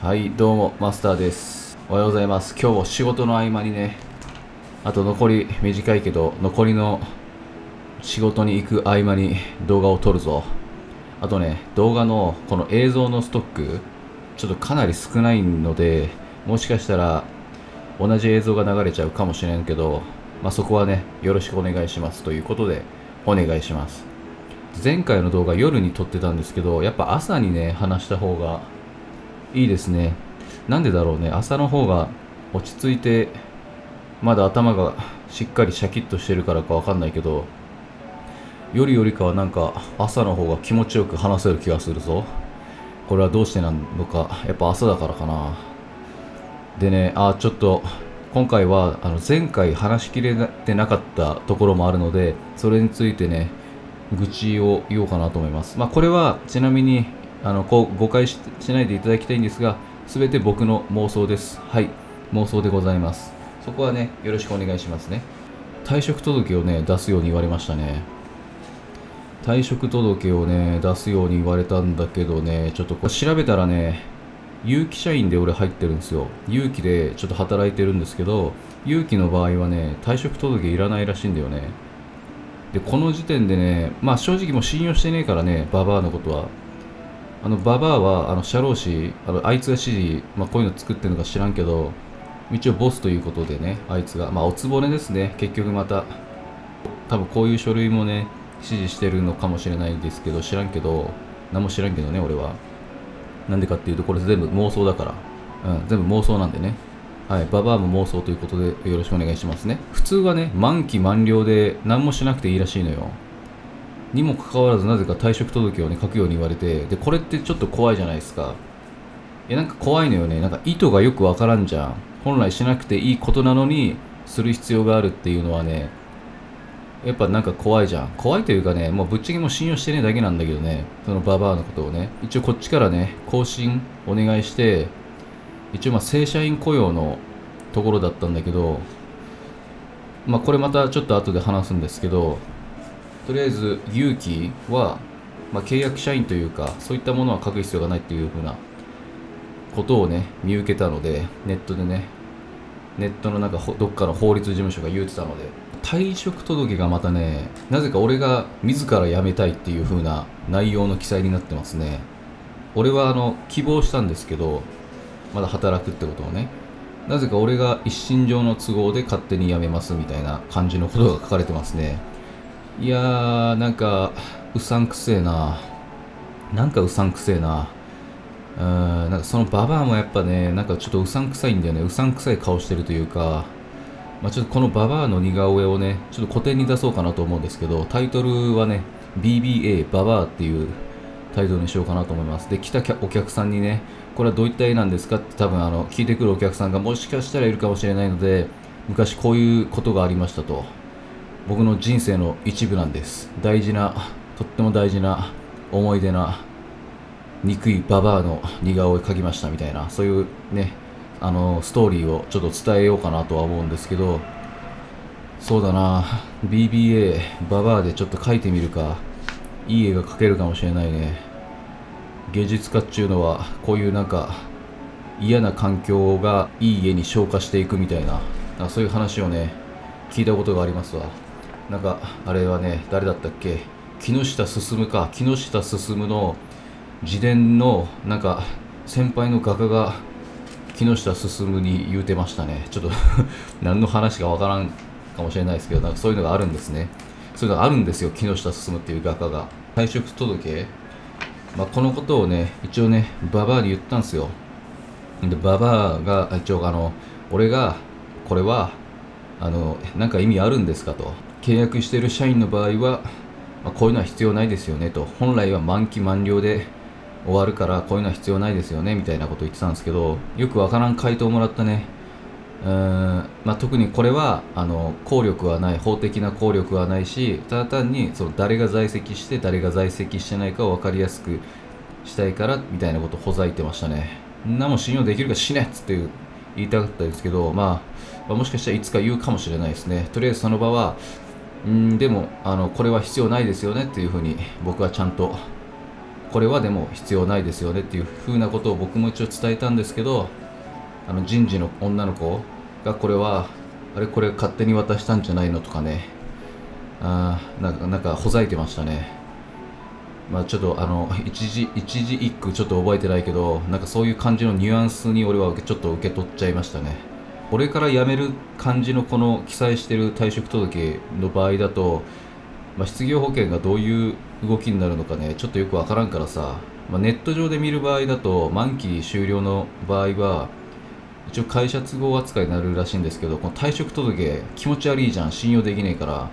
はい、どうも、マスターです。おはようございます。今日も仕事の合間にね、あと残り短いけど、残りの仕事に行く合間に動画を撮るぞ。あとね、動画のこの映像のストック、ちょっとかなり少ないので、もしかしたら同じ映像が流れちゃうかもしれんけど、そこはね、よろしくお願いしますということで、お願いします。前回の動画夜に撮ってたんですけど、やっぱ朝にね、話した方がいいですね。なんでだろうね。朝の方が落ち着いて、まだ頭がしっかりシャキッとしてるからかわかんないけど、夜よりかはなんか朝の方が気持ちよく話せる気がするぞ。これはどうしてなのか。やっぱ朝だからかな。でね、ちょっと今回は前回話しきれてなかったところもあるので、それについてね、愚痴を言おうかなと思います。これはちなみにこう誤解しないでいただきたいんですが、すべて僕の妄想です。はい、妄想でございます。そこはね、よろしくお願いしますね。退職届をね、出すように言われましたね。退職届をね、出すように言われたんだけどね、ちょっとこれ調べたらね、有期社員で俺入ってるんですよ。有期でちょっと働いてるんですけど、有期の場合はね、退職届いらないらしいんだよね。で、この時点でね、正直もう信用してねえからね、ババアのことは。ババアは、社労士、あいつが指示、こういうの作ってるのか知らんけど、一応ボスということでね、あいつが、おつぼねですね、結局また、多分こういう書類もね、指示してるのかもしれないですけど、知らんけど、何も知らんけどね、俺は。なんでかっていうと、これ全部妄想だから。全部妄想なんでね。はい、ババアも妄想ということでよろしくお願いしますね。普通はね、満期満了で何もしなくていいらしいのよ。にもかかわらずなぜか退職届をね書くように言われて、でこれってちょっと怖いじゃないですか。なんか怖いのよね。なんか意図がよくわからんじゃん。本来しなくていいことなのにする必要があるっていうのはね、やっぱなんか怖いじゃん。怖いというかね、もうぶっちゃけもう信用してねえだけなんだけどね、そのババアのことをね。一応こっちからね更新お願いして、一応正社員雇用のところだったんだけど、これまたちょっと後で話すんですけど、とりあえず有期は、契約社員というかそういったものは書く必要がないっていうふうなことをね見受けたので、ネットでね、ネットのなんかどっかの法律事務所が言ってたので、退職届がまたね、なぜか俺が自ら辞めたいっていう風な内容の記載になってますね。俺は希望したんですけど、まだ働くってことをね、なぜか俺が一身上の都合で勝手に辞めますみたいな感じのことが書かれてますね。いやー、なんかうさんくせえな。なんかそのババアもやっぱね、なんかちょっとうさんくさいんだよね。うさんくさい顔してるというか、ちょっとこのババアの似顔絵をね、ちょっと古典に出そうかなと思うんですけど、タイトルはね、BBA ババアっていうタイトルにしようかなと思います。で、来たお客さんにね、これはどういった絵なんですかって多分聞いてくるお客さんがもしかしたらいるかもしれないので、昔こういうことがありましたと。僕の人生の一部なんです。大事な、とっても大事な思い出な憎いババアの似顔絵描きましたみたいな、そういうね、ストーリーをちょっと伝えようかなとは思うんですけど、そうだな、BBA ババアでちょっと描いてみるか。いい絵が描けるかもしれないね。芸術家っちゅうのはこういうなんか嫌な環境がいい絵に昇華していくみたいな、そういう話をね聞いたことがありますわ。なんかあれはね、誰だったっけ、木下進か。木下進の自伝のなんか先輩の画家が木下進に言うてましたね。ちょっと何の話かわからんかもしれないですけど、なんかそういうのがあるんですね。そういうのがあるんですよ、木下進っていう画家が。退職届、このことをね一応ねババアに言ったんですよ。でババアが一応俺がこれはなんか意味あるんですかと。契約している社員の場合は、こういうのは必要ないですよねと。本来は満期満了で終わるからこういうのは必要ないですよねみたいなことを言ってたんですけど、よくわからん回答をもらったね。特にこれは効力はない、法的な効力はないし、ただ単にその誰が在籍して誰が在籍してないかを分かりやすくしたいからみたいなことをほざいてましたね。んなもん信用できるかしねっつって言いたかったですけど、もしかしたらいつか言うかもしれないですね。とりあえずその場はでもこれは必要ないですよねっていうふうに僕はちゃんとこれはでも必要ないですよねっていう風なことを僕も一応伝えたんですけど、人事の女の子がこれはこれ勝手に渡したんじゃないのとかね、なんかほざいてましたね。まあちょっと一字一句ちょっと覚えてないけど、なんかそういう感じのニュアンスに俺はちょっと受け取っちゃいましたね。俺から辞める感じのこの記載してる退職届の場合だと、失業保険がどういう動きになるのかね、ちょっとよくわからんからさ、ネット上で見る場合だと、満期終了の場合は、一応会社都合扱いになるらしいんですけど、この退職届気持ち悪いじゃん、信用できねえから。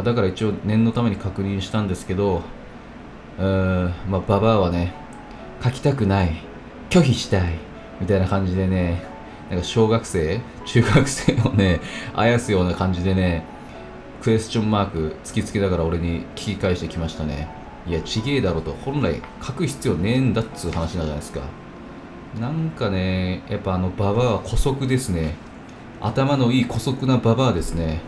だから一応念のために確認したんですけど、ババアはね、書きたくない、拒否したい、みたいな感じでね、なんか小学生、中学生をね、あやすような感じでね、クエスチョンマーク突きつけながら俺に聞き返してきましたね。いや、ちげえだろと。本来書く必要ねえんだっつう話なんじゃないですか。なんかね、やっぱババアは姑息ですね。頭のいい姑息なババアですね。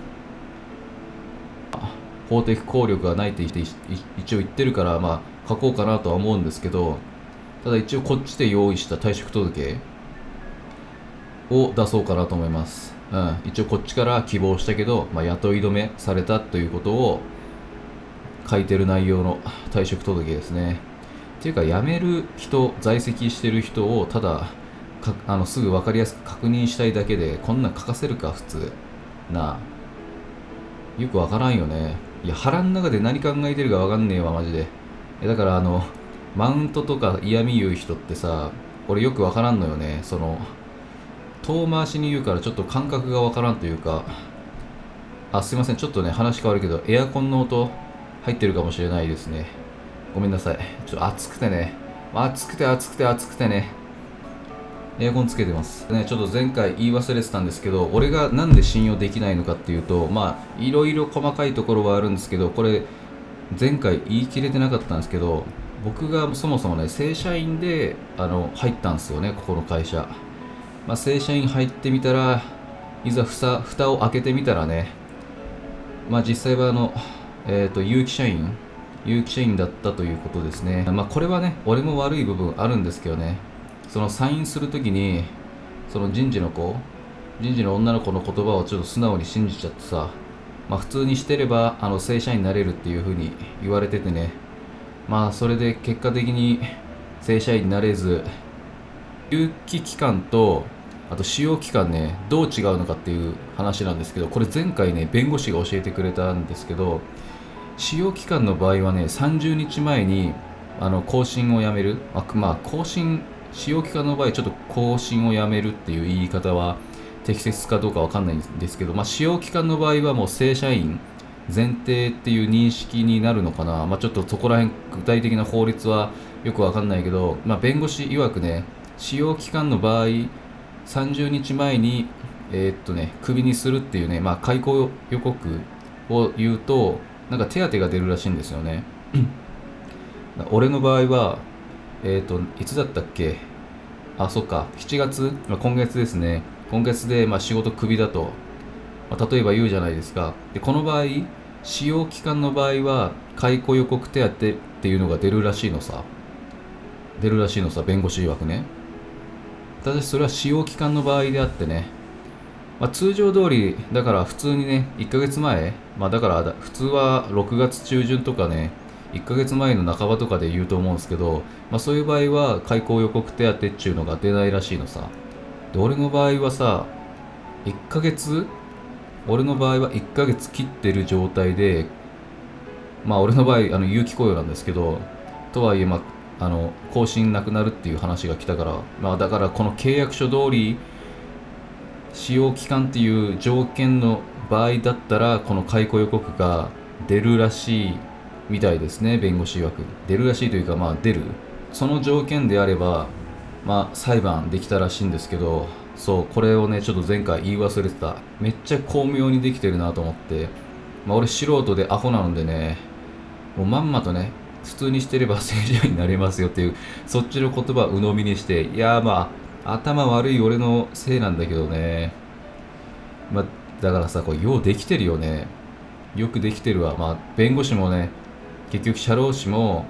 法的効力がないって一応言ってるから、書こうかなとは思うんですけど、ただ一応こっちで用意した退職届を出そうかなと思います。一応こっちから希望したけど、雇い止めされたということを書いてる内容の退職届ですね。っていうか、辞める人、在籍してる人をただすぐ分かりやすく確認したいだけで、こんなん書かせるか、普通。なあ。よくわからんよね。いや、腹の中で何考えてるかわかんねえわ、マジで。だからマウントとか嫌味言う人ってさ、俺よくわからんのよね。遠回しに言うからちょっと感覚がわからんというか、すいません、ちょっとね、話変わるけど、エアコンの音入ってるかもしれないですね。ごめんなさい。ちょっと暑くてね。暑くてね。エアコンつけてますね。ちょっと前回言い忘れてたんですけど、俺がなんで信用できないのかっていうと、いろいろ細かいところはあるんですけど、これ前回言い切れてなかったんですけど、僕がそもそもね、正社員で入ったんですよね、ここの会社。正社員入ってみたら、いざ蓋を開けてみたらね、実際は有期社員だったということですね。これはね、俺も悪い部分あるんですけどね、サインするときに、人事の女の子の言葉をちょっと素直に信じちゃってさ、普通にしてれば正社員になれるっていう風に言われててね、それで結果的に正社員になれず、有期期間とあと使用期間ね、どう違うのかっていう話なんですけど、これ前回ね、弁護士が教えてくれたんですけど、使用期間の場合はね、30日前に更新をやめる、使用期間の場合ちょっと更新をやめるっていう言い方は適切かどうかわかんないんですけど、使用期間の場合はもう正社員前提っていう認識になるのかな。ちょっとそこら辺具体的な法律はよくわかんないけど、弁護士曰くね、使用期間の場合30日前にクビにするっていうね、解雇予告を言うとなんか手当が出るらしいんですよね。俺の場合はいつだったっけ。そっか、7月、今月ですね。今月で仕事クビだと、例えば言うじゃないですか。でこの場合、使用期間の場合は解雇予告手当っていうのが出るらしいのさ、弁護士曰くね。ただしそれは使用期間の場合であってね、通常通りだから普通にね、1ヶ月前、だから普通は6月中旬とかね、1ヶ月前の半ばとかで言うと思うんですけど、そういう場合は解雇予告手当っていうのが出ないらしいのさ。で、俺の場合は1ヶ月切ってる状態で、俺の場合有期雇用なんですけど、とはいえ更新なくなるっていう話が来たから、だからこの契約書通り使用期間っていう条件の場合だったら、この解雇予告が出るらしいみたいですね、弁護士曰く。出るらしいというか、出る。その条件であれば、裁判できたらしいんですけど、これをね、ちょっと前回言い忘れてた。めっちゃ巧妙にできてるなと思って。俺素人でアホなのでね、もうまんまとね、普通にしてれば正社員になれますよっていう、そっちの言葉を鵜呑みにして、いや頭悪い俺のせいなんだけどね。だからさ、これようできてるよね。よくできてるわ。弁護士もね、結局社労士も、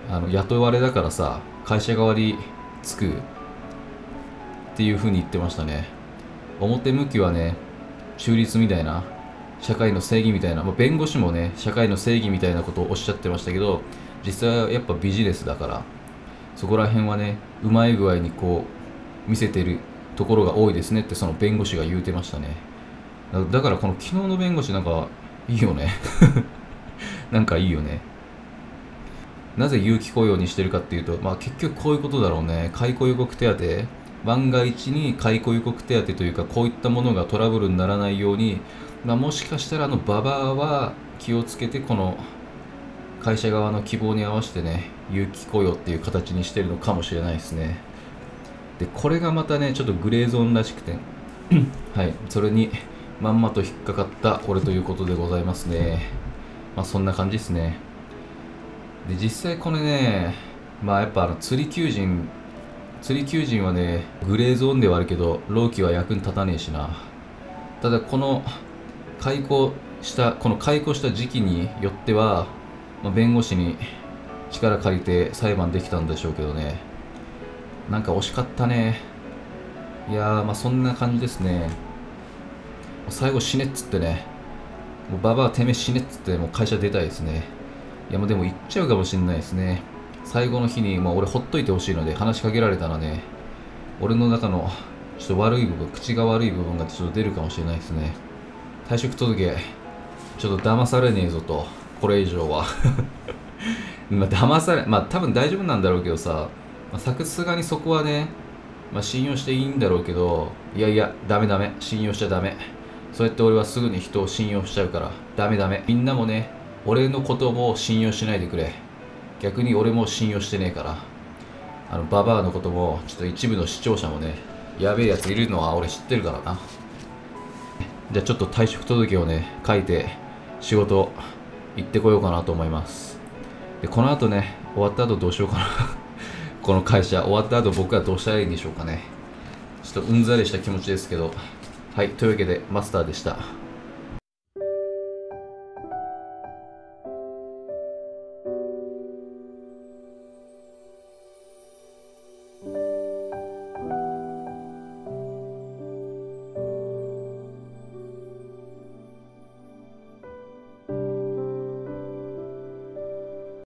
雇われだからさ、会社側につくっていう風に言ってましたね。表向きはね、中立みたいな、社会の正義みたいな、弁護士もね、社会の正義みたいなことをおっしゃってましたけど、実際はやっぱビジネスだから、そこら辺はね、うまい具合にこう、見せてるところが多いですねってその弁護士が言うてましたね。だからこの昨日の弁護士なんかいいよね。なんかいいよね。なぜ有期雇用にしてるかっていうと、結局こういうことだろうね。解雇予告手当、万が一に解雇予告手当というか、こういったものがトラブルにならないように、もしかしたらババアは気をつけてこの会社側の希望に合わせてね、有期雇用っていう形にしてるのかもしれないですね。で、これがまたね、ちょっとグレーゾーンらしくて、はい、それにまんまと引っかかった俺ということでございますね。そんな感じですね。で、実際これね、やっぱ釣り求人はね、グレーゾーンではあるけど、労基は役に立たねえしな。ただこの解雇した時期によっては、弁護士に力借りて裁判できたんでしょうけどね。なんか惜しかったね。いやー、そんな感じですね。最後死ねっつってね。もうババアてめえ死ねっつってもう会社出たいですね。いや、でも行っちゃうかもしんないですね。最後の日に俺ほっといてほしいので、話しかけられたらね、俺の中のちょっと悪い部分、口が悪い部分がちょっと出るかもしれないですね。退職届、ちょっと騙されねえぞと、これ以上は。騙され、多分大丈夫なんだろうけどさ、さすがにそこはね、信用していいんだろうけど、いやいや、ダメ、信用しちゃダメ。そうやって俺はすぐに人を信用しちゃうから、ダメ。みんなもね、俺のことも信用しないでくれ。逆に俺も信用してねえから。ババアのことも、ちょっと一部の視聴者もね、やべえやついるのは俺知ってるからな。じゃあちょっと退職届をね、書いて、仕事行ってこようかなと思います。で、この後ね、終わった後どうしようかな。この会社終わった後僕はどうしたらいいんでしょうかね。ちょっとうんざりした気持ちですけど。はい、というわけでマスターでした。